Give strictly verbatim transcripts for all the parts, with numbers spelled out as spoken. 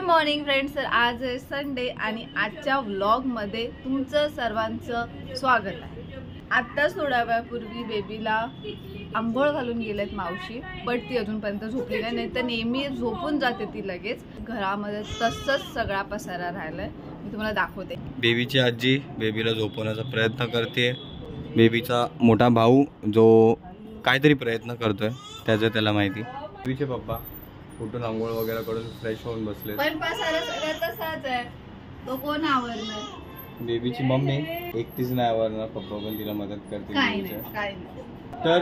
Morning friends, तर आज आहे संडे आणि आजच्या व्लॉग मध्ये तुमचं सर्वांचं स्वागत आहे। आत्ताच थोड्या वेळापूर्वी बेबीला आंघोळ घालून गेलेत मावशी, बट ती अजूनपर्यंत झोपली नाही, नाही तर नेहमी झोपून जाते ती लगेच। घरामध्ये तसंच सगळा पसारा राहिलाय, मी तुम्हाला दाखवते। बेबीची आजी बेबीला झोपवण्याचा प्रयत्न करते। बेबीचा मोठा भाऊ जो काहीतरी प्रयत्न करतोय त्याचं त्याला माहिती। बेबीचे पप्पा कुठून आंघोळ वगैरे करून फ्रेश होऊन बसले, पण पसारा सगळा तसाच आहे, तो कोण आवरणार? बेबीची मम्मी एकटीच नाही आवरणार, पप्पा पण तिला मदत करतील। काय नाही काय नाही, तर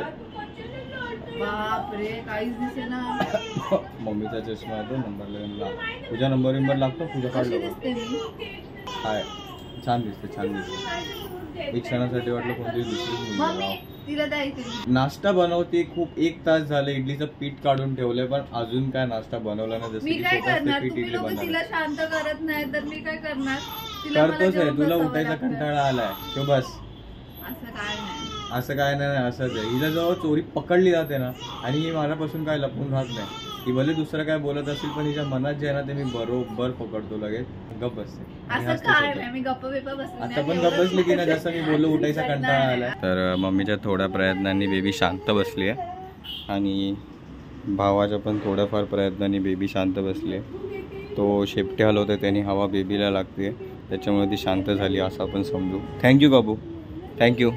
बापरे काहीच दिसेना। मम्मीचा चष्मा आहे तो नंबर ला, तुझ्या नंबर नंबर लागतो, तुझ्या काढलो हाय, छान दिसते छान दिसते। एक क्षणासाठी वाटलं कोणती दुसरी तिला द्यायची। नाश्ता बनवते खूप, एक तास झाले इडलीचं पीठ काढून ठेवलंय, पण अजून काय नाश्ता बनवला नाही। जसं मी काय करणार, तुम्ही लोक तिला शांत करत नाही तर मी काय करणार? करतोच आहे, तुला उठायचा कंटाळा आलाय तो बस। असं काय नाही, असं काय नाही, असंच आहे। हिला जेव्हा चोरी पकडली जाते ना, आणि ही माझ्यापासून काय लपून राहत नाही, ती भले दुसरं काय बोलत असेल पण हिच्या मनात जे आहे ना ते मी बरोबर पकडतो, लगेच गप बसते। असं काय नाही, मी गप्प बिप्प बसले आता पण गप बसली की ना, जसं मी बोललो उठायचा कंटाळा आलाय। तर मम्मीच्या थोड्या प्रयत्नांनी बेबी शांत बसली आहे, आणि भावाच्या पण थोड्याफार प्रयत्नांनी बेबी शांत बसली आहे। तो शेपटे हलवतोय, त्यांनी हवा बेबीला लागते, त्याच्यामुळे ती शांत झाली असं आपण समजू। थँक्यू बाबू, थँक्यू।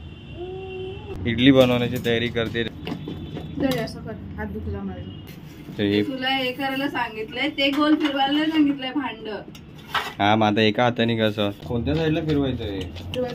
इडली बनवण्याची तयारी करते। हात दुखला माझा, तर तुला हे करायला सांगितलंय, ते गोल फिरवायला सांगितलंय भांड। हा मग आता एका हाताने कसं, कोणत्या साईडला फिरवायचं आहे?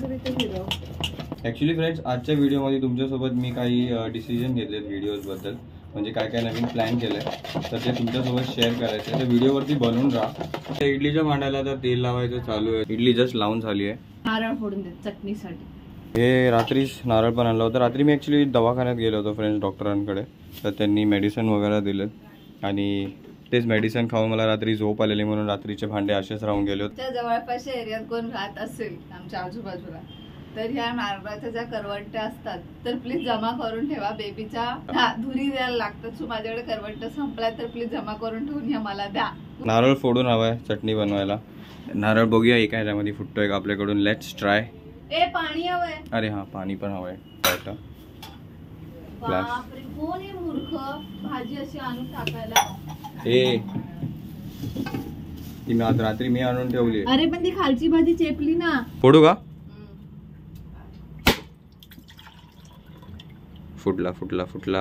ऍक्च्युली फ्रेंड्स, आजच्या व्हिडिओमध्ये तुमच्यासोबत मी काही डिसिजन घेतलेत व्हिडिओज बद्दल, म्हणजे काय काय नवीन प्लॅन केलंय, तर ते तुमच्यासोबत शेअर करायचं आहे। तर व्हिडिओवरती बनवून राहा। इडलीच्या भांड्याला तर तेल लावायचं चालू आहे, इडली जस्ट लावून झाली आहे। नारळ फोडून दे चटणीसाठी। हे रात्रीच नारळ पण आणलं होतं। रात्री मी ॲक्च्युली दवाखान्यात गेलो होतो फ्रेंड्स, डॉक्टरांकडे, तर त्यांनी मेडिसिन वगैरे दिलेत, आणि तेच मेडिसिन खाऊन मला रात्री झोप आलेली, म्हणून रात्रीचे भांडे असेच राहून गेले होते। जवळपासच्या एरियात कोण राहत असेल आमच्या आजूबाजूला, तर ह्या नारळाच्या ज्या करवंट्या असतात तर प्लीज जमा करून ठेवा। बेबीच्या हा धुरी द्यायला लागतात, सो माझ्याकडे करवंट संपलाय, तर प्लीज जमा करून ठेवून ह्या मला द्या। नारळ फोडून हवाय चटणी बनवायला। नारळ बघूया एका ह्याच्यामध्ये फुटतोय का आपल्याकडून, लेट्स ट्राय। ए पाणी हवंय? अरे हा पाणी पण हवंय। बापरे कोण आहे मूर्ख, भाजी अशी आणून टाकायला। ए ती मी आज रात्री मी आणून ठेवली। अरे पण ती खालची भाजी चेपली ना। फोडू का? फुटला फुटला फुटला।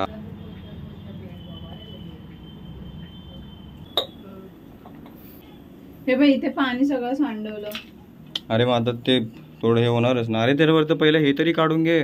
हे बाई इथे पाणी सगळं सांडवलं। अरे मग आता ते थोडं हे होणारच ना। अरे त्याच्यावर तर पहिले हे तरी काढून घे।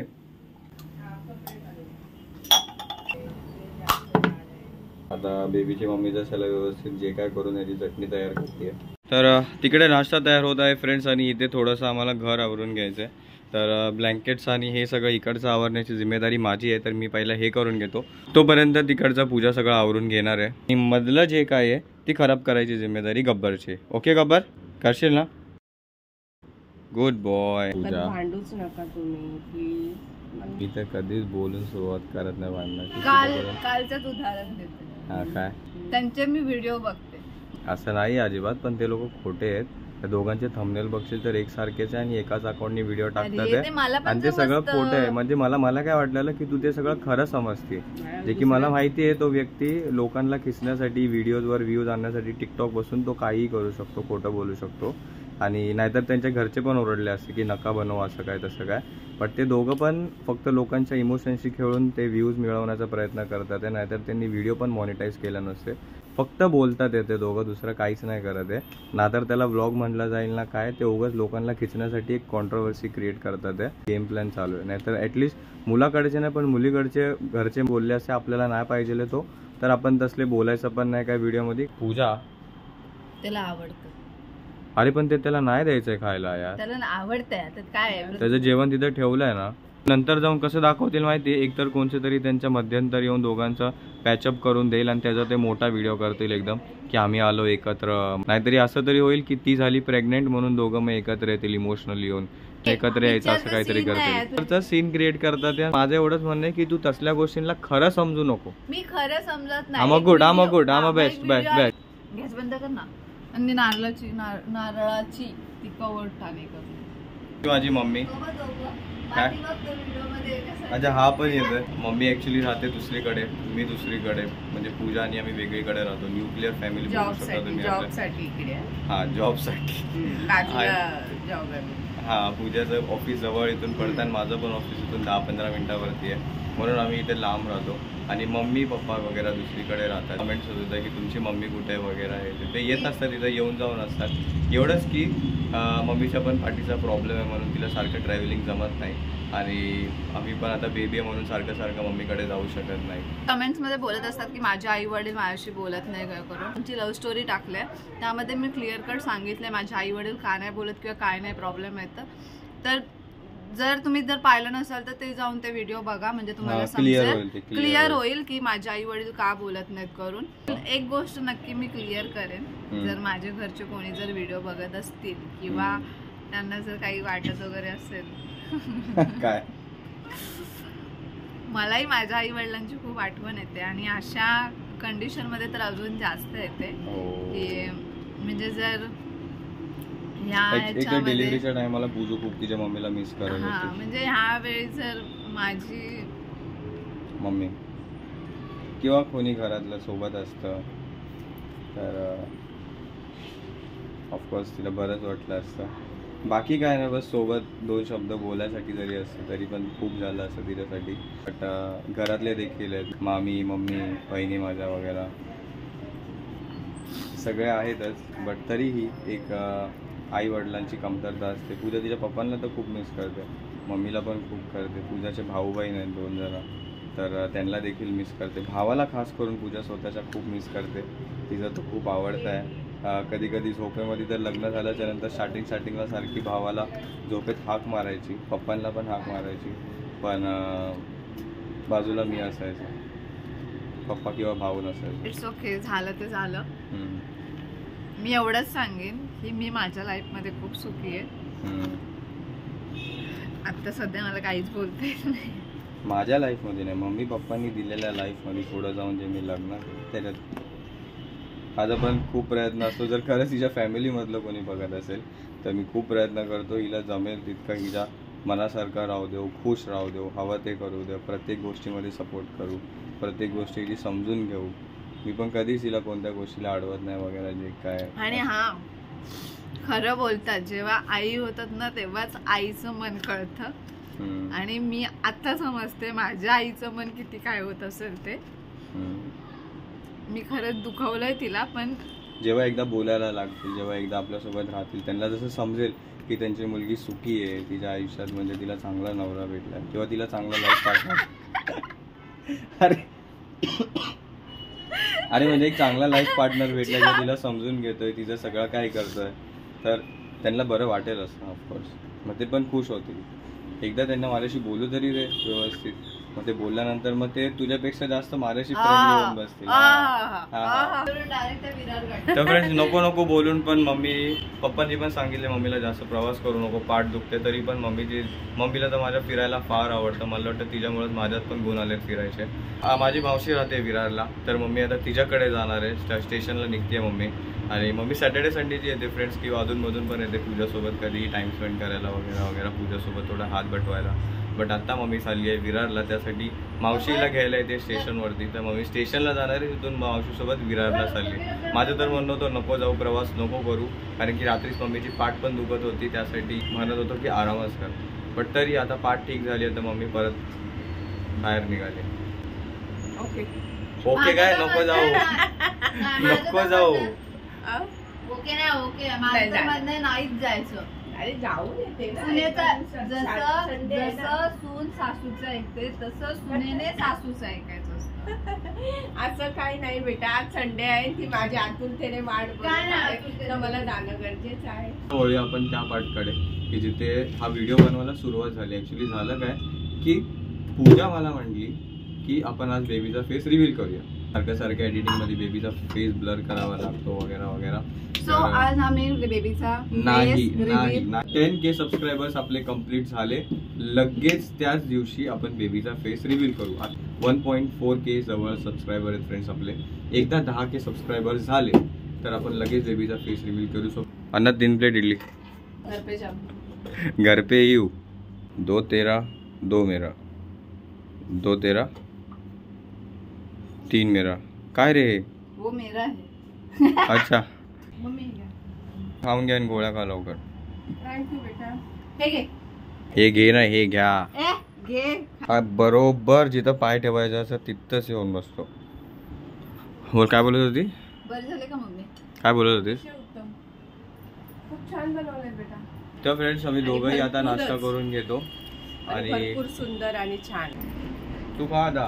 आता बेबीची मम्मी जशाला व्यवस्थित जे काय करून याची चटणी तयार करते। तर तिकडे नाश्ता तयार होत आहे फ्रेंड्स, आणि इथे थोडंसं आम्हाला घर आवरून घ्यायचं आहे। तर ब्लँकेट्स आणि हे सगळं इकडचं आवरण्याची जिम्मेदारी माझी आहे, तर मी पहिला हे करून घेतो, तोपर्यंत तिकडचा पूजा सगळं आवरून घेणार आहे। आणि मधलं जे काय आहे ती खराब करायची जिम्मेदारी गब्बरची। ओके गब्बर, करशील ना? Good boy. पूजा भांडूच नका तुम्ही प्लीज। मी तर कधीच बोलून सुरुवात करत नाही भांडणाची। काल कालचंच उदाहरण देते। हा काय, त्यांचे मी व्हिडिओ बघते। असं नाही अजिबात, पण ते लोक खोटे आहेत। त्या दोघांचे थंबनेल बघशील तर एक सारखेच आहे, आणि एकाच अकाउंटनी व्हिडिओ टाकतात आणि ते सगळं खोटं आहे। म्हणजे मला मला काय वाटलेलं की तू ते सगळं खरं समजते, जे की मला माहिती आहे तो व्यक्ती लोकांना खिचण्यासाठी, व्हिडिओजवर व्ह्यूज आणण्यासाठी टिकटॉक बसून तो काहीही करू शकतो, खोटं बोलू शकतो। आणि नाहीतर त्यांच्या घरचे पण ओरडले असते की नका बनव असं काय तसं काय, बट ते दोघं पण फक्त लोकांच्या इमोशनशी खेळून ते व्ह्यूज मिळवण्याचा प्रयत्न करतात, नाहीतर त्यांनी व्हिडिओ पण मॉनिटाईज केला नसते, फक्त बोलतात ते दोघं, दुसरं काहीच नाही करत आहे ना। तर त्याला व्लॉग म्हणलं जाईल ना काय, ते उगाच लोकांना खिचण्यासाठी एक कॉन्ट्रोवर्सी क्रिएट करतात आहे। गेम प्लॅन चालू आहे, नाहीतर ॲटलिस्ट मुलाकडचे नाही पण मुलीकडचे घरचे बोलले असे आपल्याला नाही पाहिजे तो, तर आपण तसले बोलायचं पण नाही काय व्हिडिओमध्ये। पूजा त्याला आवडतं, अरे पण ते त्याला नाही द्यायचंय खायला यार, त्याला आवडतंय काय, त्याचं जेवण तिथे ठेवलंय ना। नंतर जाऊन कसं दाखवतील माहिती, एकतर कोणते तरी त्यांच्या मध्यंतर येऊन दोघांचं पॅचअप करून देईल, आणि त्याचा ते मोठा व्हिडिओ करतील एकदम की आम्ही आलो एकत्र। नाहीतरी असं तरी होईल की ती झाली प्रेग्नेंट म्हणून दोघं मग एकत्र येतील, इमोशनली येऊन एकत्र यायचं असं काहीतरी करतील, सीन क्रिएट करतात। माझं एवढंच म्हणणं आहे की तू तसल्या गोष्टींना खरं समजू नको। मी खरं समजत नाही। आम गुड आम गुड आम बेस्ट बेस्ट बेस्ट। गॅस बंद कर ना। आणि नारळाची नारळाची ती कवड ठाणे करते माझी मम्मी काय अच्छा हा पण येतोय. मम्मी ऍक्च्युली राहते दुसरीकडे, मी दुसरीकडे, म्हणजे पूजा आणि आम्ही वेगळीकडे राहतो. न्यूक्लिअर फॅमिली जॉब साठी इकडे. हा जॉब साठी जॉब हा पूजाचं ऑफिस जवळ इथून पडतं आणि माझं पण ऑफिस इथून दहा पंधरा मिनिटावरती आहे, म्हणून आम्ही इथे लांब राहतो. आणि मम्मी पप्पा वगैरे दुसरीकडे राहतात. कमेंट्स होत होतं की तुमची मम्मी कुठे वगैरे आहे, ते येत असतात तिथं, येऊन जाऊन असतात. एवढंच की मम्मीच्या पण पाठीचा प्रॉब्लेम आहे म्हणून तिला सारखं ट्रॅव्हलिंग जमत नाही. आणि आम्ही पण आता बेबी आहे म्हणून सारखं सारखं मम्मीकडे जाऊ शकत नाही. कमेंट्स मध्ये बोलत असतात की माझे आई वडील माझ्याशी बोलत नाही काय करून. आमची लव्ह स्टोरी टाकल्या त्यामध्ये मी क्लिअर कट सांगितलंय माझे आई वडील का नाही बोलत किंवा काय नाही प्रॉब्लेम आहे. तर जर तुम्ही जर पाहिलं नसाल तर ते जाऊन ते व्हिडिओ बघा, म्हणजे तुम्हाला समजेल, क्लिअर होईल की माझे आई वडील का बोलत नाहीत करून. एक गोष्ट नक्की मी क्लिअर करेन, जर माझे घरचे कोणी जर व्हिडिओ बघत असतील किंवा त्यांना जर काही वाटत वगैरे असेल काय, मलाही माझ्या आई वडिलांची खूप आठवण येते आणि अशा कंडिशन मध्ये तर अजून जास्त येते की म्हणजे जर डिलिव्हरीच्या टायमाला पूजू खूप तिच्या मम्मीला मिस करत होती. म्हणजे ह्या वेळी जर माझी मम्मी किंवा कोणी घरातलं सोबत असतं तर ऑफकोर्स तिला बरंच वाटलं असतं. बाकी काय नाही, बस सोबत दोन शब्द बोलायसाठी जरी असतं तरी पण खूप झालं असतं तिच्यासाठी. बट घरातले देखील आहेत, मामी मम्मी बहिणी माझ्या वगैरे सगळे आहेतच. बट तरीही एक आई वडिलांची कमतरता असते. पूजा तिच्या पप्पांना तर खूप मिस करते, मम्मीला पण खूप करते. पूजाचे भाऊ बहीण आहेत दोन जण, तर त्यांना देखील मिस करते. भावाला खास करून पूजा स्वतःच्या खूप मिस करते. तिचं तर खूप आवडतं आहे. कधी कधी झोपेमध्ये तर लग्न झाल्याच्या नंतर स्टार्टिंग स्टार्टिंगला सारखी भावाला झोपेत हाक मारायची, पप्पांना पण हाक मारायची, पण बाजूला मी असायचो, पप्पा किंवा भाऊ नसायचं. इट्स ओके, झालं ते झालं. मी एवढंच सांगेन की मी माझ्या लाईफमध्ये खूप सुखी आहे. आता सध्या मला काहीच बोलता येत नाही माझ्या लाईफमध्ये नाही, मम्मी पप्पांनी दिलेल्या लाईफमध्ये पुढं जाऊन जे मी लग्न त्याच्यात माझा पण खूप प्रयत्न असतो. जर खरंच हिच्या फॅमिलीमधलं कोणी बघत असेल तर मी खूप प्रयत्न करतो हिला जमेल तितकं हिच्या मनासारखं राहू देऊ, खुश राहू देऊ, हवं ते करू देऊ, प्रत्येक गोष्टीमध्ये सपोर्ट करू, प्रत्येक गोष्टी हिची समजून घेऊ. मी पण कधीच हिला कोणत्या गोष्टीला अडवत नाही वगैरे जे काय. आणि हा खरं बोलतात, जेव्हा आई होतात ना तेव्हाच आईचं मन कळतं. आणि मी आता समजते माझ्या आईचं मन किती काय होत असेल ते. मी खरंच दुखवलंय तिला, पण जेव्हा एकदा बोलायला लागतील, जेव्हा एकदा आपल्यासोबत राहतील, त्यांना जसं समजेल की त्यांची मुलगी सुखी आहे तिच्या आयुष्यात, म्हणजे तिला चांगला नवरा भेटला किंवा तिला चांगला लाईफ पार्टनर अरे अरे म्हणजे एक चांगला लाईफ पार्टनर भेटला की तिला समजून घेतोय, तिचं सगळं काय करतोय, तर त्यांना बरं वाटेल असं ऑफकोर्स. मग ते पण खुश होतील. एकदा त्यांना माझ्याशी बोलू तरी रे व्यवस्थित, मग ते बोलल्यानंतर मग ते तुझ्यापेक्षा जास्त माझ्याशी फ्रेंड होऊन बसतील. तर फ्रेंड्स नको नको बोलून पण मम्मी पप्पांनी पण सांगितले मम्मीला जास्त प्रवास करू नको, पाठ दुखते, तरी पण मम्मीची मम्मीला तर माझ्या फिरायला फार आवडतं. मला वाटतं तिच्यामुळेच माझ्यात पण गुण आले फिरायचे. माझी मावशी राहते विरारला, तर मम्मी आता तिच्याकडे जाणार आहे, स्टेशनला निघते मम्मी. आणि मम्मी सॅटर्डे संडेची येते फ्रेंड्स, किंवा अधूनमधून पण येते पूजासोबत कधीही टाइम स्पेंड करायला वगैरे वगैरे, पूजासोबत थोडा हात बटवायला. बट आता मम्मी चालली आहे विरारला, त्यासाठी मावशीला घ्यायला येते स्टेशनवरती. तर मम्मी स्टेशनला जाणार आहे, तिथून मावशीसोबत विरारला चालली. माझं तर म्हणणं होतं नको जाऊ, प्रवास नको करू, कारण की रात्रीच मम्मीची पाठ पण दुखत होती, त्यासाठी म्हणत होतो की आरामच कर. बट तरी आता पाठ ठीक झाली आहे तर मम्मी परत बाहेर निघाली. ओके ओके काय नको जाऊ नको जाऊ ओके नाही ओके माणसांमध्ये नाहीच जायचं. अरे जाऊ जसं जसं सून सासूचं ऐकते तसं सुनेने सासूचं ऐकायचं असतं. असं काही नाही बेटा, आज संडे आहे, ती माझ्या आतुरतेने वाट बघत तर मला जाणं गरजेचं आहे. वळूया आपण त्या पार्टकडे की जिथे हा व्हिडिओ बनवायला सुरुवात झाली. ऍक्च्युली झालं काय की पूजा मला म्हणली की आपण आज बेबीचा फेस रिव्हील करूया. सारख्या सारख्या एडिटिंग मध्ये बेबीचा फेस ब्लर करावा लागतो वगैरे वगैरे. सो आज आम्ही बेबीचा नाही नाही टेन के सबस्क्रायबर्स आपले कम्प्लीट झाले, लगेच त्याच दिवशी आपण बेबीचा फेस रिव्हील करू. वन पॉईंट फोर के जवळ सबस्क्रायबर आहेत फ्रेंड्स आपले. एकदा दहा के सबस्क्रायबर झाले तर आपण लगेच बेबीचा फेस रिव्हील करू शकतो. अन्ना तीन प्लेट इडली. घर पे जाम. घर पे यू. दो तेरा दो मेरा. दो तेरा तीन मेरा. काय रे? वो मेरा है. अच्छा मम्मी घ्या. खाऊन घ्या आणि गोळ्या खा लवकर. थँक्यू बेटा. हे घे. हे घे ना, हे घ्या. ए घे. हा बरोबर जिथं पाय ठेवायचा असं तिथंच येऊन बसतो. बोल काय बोलत होती? बरं झाले का मम्मी? काय बोलत होतीस? उत्तम. खूप छान बनवलंय बेटा. तर फ्रेंड्स आम्ही आणि दोघंही आता भरपूरच. नाश्ता करून घेतो आणि आणि भरपूर सुंदर आणि छान. तू खा आता.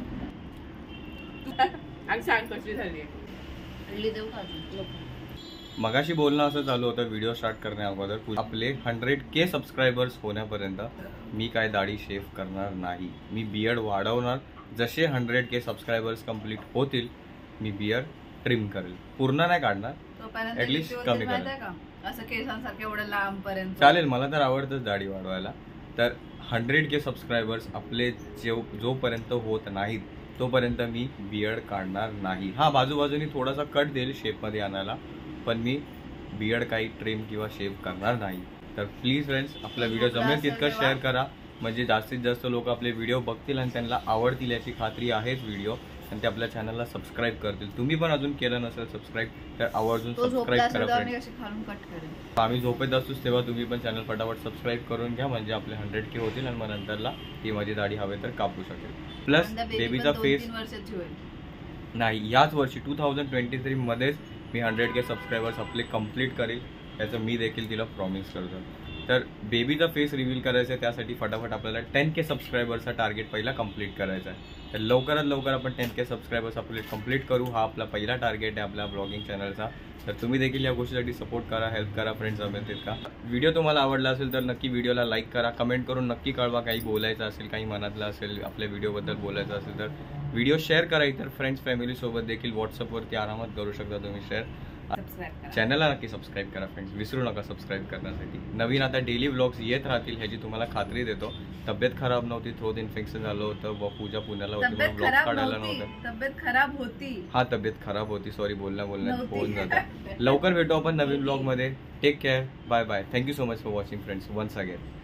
आणि सांग कशी झाली. इडली देऊ का? मगाशी बोलणं असं चालू होतं व्हिडिओ स्टार्ट करण्या अगोदर, आपले हंड्रेड के सबस्क्रायबर्स होण्यापर्यंत मी काय दाढी शेव करणार नाही. मी बियर्ड वाढवणार. जसे हंड्रेड के सबस्क्रायबर्स कम्प्लीट होतील मी बियर्ड ट्रिम करेल. पूर्ण नाही काढणार, तोपर्यंत ऍटलीस्ट किती कमी होते माहिती करेल. आहे का? असं केसांसारखं एवढं लांब पर्यंत चालेल, मला तर आवडतंच दाढी वाढवायला. तर हंड्रेड के सबस्क्रायबर्स आपले जो जोपर्यंत होत नाहीत तोपर्यंत मी बियर्ड काढणार नाही. हा बाजूबाजूनी थोडासा कट देईल शेपमध्ये आणायला, पण मी बियर्ड काही ट्रिम किंवा शेव करणार नाही. तर प्लीज फ्रेंड्स आपला व्हिडिओ जमेल तितकं शेअर करा, म्हणजे जास्तीत जास्त लोक आपले व्हिडिओ बघतील आणि त्यांना आवडतील याची खात्री आहेच व्हिडिओ, आणि ते आपल्या चॅनलला सबस्क्राईब करतील. तुम्ही पण अजून केलं नसेल सबस्क्राईब तर आवर्जून सबस्क्राईब करा फ्रेंड्स. कट करेन. आम्ही झोपेत असतोच तेव्हा तुम्ही पण चॅनल फटाफट सबस्क्राईब करून घ्या, म्हणजे आपले हंड्रेड के होतील आणि मग नंतरला ती माझी दाढी हवे तर कापू शकेल. प्लस बेबीचा फेस वर्षाची होईल नाही, याच वर्षी टू थाउजंड ट्वेंटी थ्री मध्येच मी हंड्रेड के सबस्क्रायबर्स आपले कंप्लीट करेल, याचं मी देखील तिला प्रॉमिस करतो. तर बेबीचा फेस रिव्हील करायचा आहे, त्यासाठी फटाफट आपल्याला टेन के सबस्क्रायबर्सचा टार्गेट पहिला कंप्लीट करायचा आहे. तर लवकरात लवकर आपण टेन के सबस्क्रायबर्स आपले कंप्लीट करू. हा आपला पहिला टार्गेट आहे आपल्या ब्लॉगिंग चॅनलचा. तर तुम्ही देखील या गोष्टीसाठी सपोर्ट करा, हेल्प करा फ्रेंड्स. जमेल तितका. व्हिडिओ तुम्हाला आवडला असेल तर नक्की व्हिडिओला लाईक करा, कमेंट करून नक्की कळवा. काही बोलायचं असेल, काही मनातलं असेल, आपल्या व्हिडिओबद्दल बोलायचं असेल तर व्हिडिओ शेअर करा. इतर फ्रेंड्स फॅमिलीसोबत देखील व्हॉट्सअपवरती आरामात करू शकता तुम्ही शेअर. चॅनलला नक्की सबस्क्राईब करा फ्रेंड्स, विसरू नका सबस्क्राईब करण्यासाठी. नवीन आता डेली व्लॉग्स येत राहतील ह्याची तुम्हाला खात्री देतो. तब्येत खराब नव्हती, थ्रोट इन्फेक्शन झालं होतं व पूजा पुण्याला होती म्हणून व्लॉग्स काढायला नव्हतं. तब्येत खराब होती. हा तब्येत खराब होती, सॉरी बोलण्या बोलण्यात होऊन जातं. लवकर भेटू आपण नवीन व्लॉग मध्ये. Take care, bye bye. Thank you so much for watching friends once again.